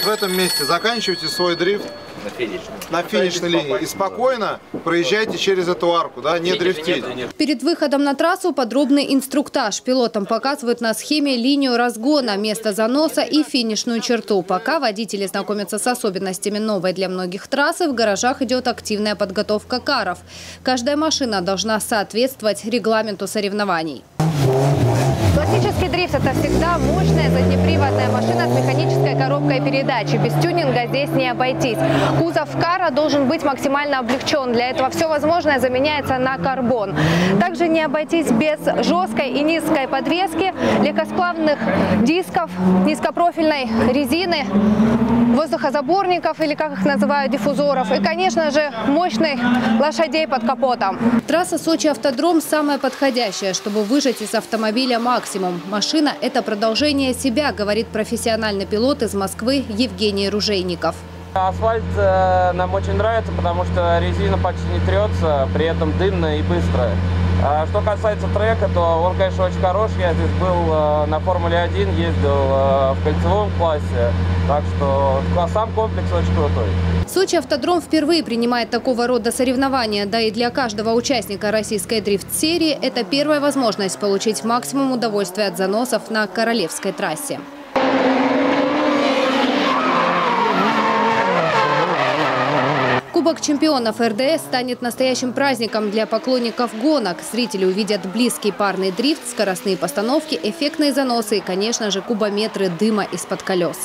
в этом месте заканчиваете свой дрифт на финишной линии и спокойно проезжайте через эту арку, да, не дрифтите. Перед выходом на трассу подробный инструктаж. Пилотам показывают на схеме линию разгона, место заноса и финишную черту. Пока водители знакомятся с особенностями новой для многих трассы, в гаражах идет активная подготовка каров. Каждая машина должна соответствовать регламенту соревнований. Классический дрифт – это всегда мощная заднеприводная машина с механической коробкой передач. Без тюнинга здесь не обойтись. Кузов кара должен быть максимально облегчен. Для этого все возможное заменяется на карбон. Также не обойтись без жесткой и низкой подвески, легкосплавных дисков, низкопрофильной резины, воздухозаборников или, как их называют, диффузоров. И, конечно же, мощных лошадей под капотом. Трасса Сочи-Автодром самая подходящая, чтобы выжать из автомобиля максимум. Машина – это продолжение себя, говорит профессиональный пилот из Москвы Евгений Ружейников. Асфальт нам очень нравится, потому что резина почти не трется, при этом дымно и быстро. Что касается трека, то он, конечно, очень хороший. Я здесь был на Формуле-1, ездил в кольцевом классе, так что сам комплекс очень крутой. Сочи-Автодром впервые принимает такого рода соревнования. Да и для каждого участника российской дрифт-серии это первая возможность получить максимум удовольствия от заносов на королевской трассе. Кубок чемпионов РДС станет настоящим праздником для поклонников гонок. Зрители увидят близкий парный дрифт, скоростные постановки, эффектные заносы и, конечно же, кубометры дыма из-под колес.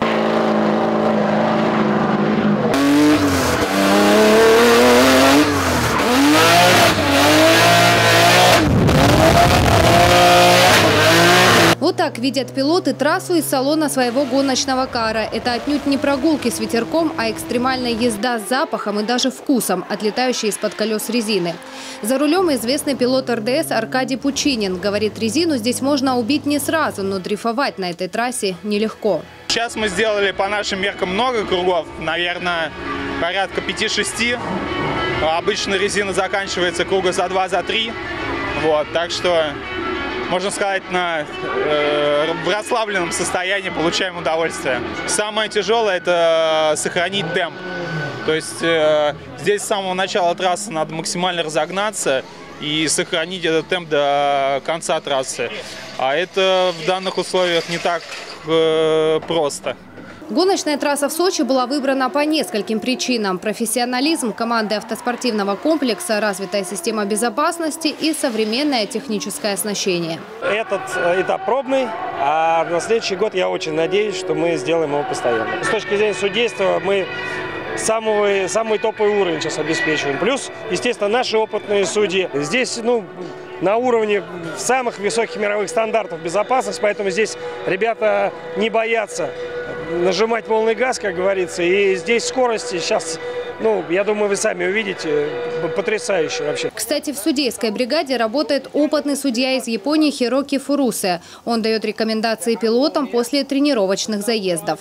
Вот так видят пилоты трассу из салона своего гоночного кара. Это отнюдь не прогулки с ветерком, а экстремальная езда с запахом и даже вкусом, отлетающей из-под колес резины. За рулем известный пилот РДС Аркадий Пучинин. Говорит, резину здесь можно убить не сразу, но дрейфовать на этой трассе нелегко. Сейчас мы сделали по нашим меркам много кругов, наверное, порядка 5-6. Обычно резина заканчивается круга за 2, за 3. Вот, так что... Можно сказать, в расслабленном состоянии получаем удовольствие. Самое тяжелое – это сохранить темп. То есть здесь с самого начала трассы надо максимально разогнаться и сохранить этот темп до конца трассы. А это в данных условиях не так просто. Гоночная трасса в Сочи была выбрана по нескольким причинам. Профессионализм команды автоспортивного комплекса, развитая система безопасности и современное техническое оснащение. Этот этап пробный, а на следующий год я очень надеюсь, что мы сделаем его постоянно. С точки зрения судейства мы самый топовый уровень сейчас обеспечиваем. Плюс, естественно, наши опытные судьи. Здесь, на уровне самых высоких мировых стандартов безопасности, поэтому здесь ребята не боятся нажимать полный газ, как говорится, и здесь скорости сейчас, я думаю, вы сами увидите, потрясающе вообще. Кстати, в судейской бригаде работает опытный судья из Японии Хироки Фурусе. Он дает рекомендации пилотам после тренировочных заездов.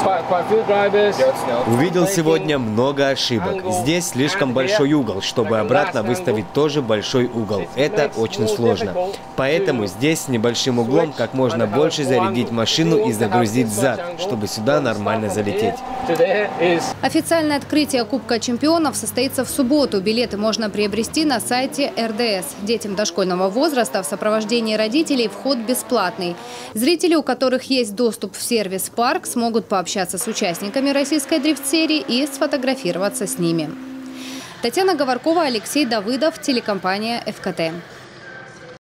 Увидел сегодня много ошибок. Здесь слишком большой угол, чтобы обратно выставить тоже большой угол. Это очень сложно. Поэтому здесь с небольшим углом как можно больше зарядить машину и загрузить зад, чтобы сюда нормально залететь. Официальное открытие Кубка чемпионов состоится в субботу. Билеты можно приобрести на сайте РДС. Детям дошкольного возраста в сопровождении родителей вход бесплатный. Зрители, у которых есть доступ в сервис-парк, смогут пообщаться с участниками российской дрифт-серии и сфотографироваться с ними. Татьяна Говоркова, Алексей Давыдов, телекомпания ФКТ.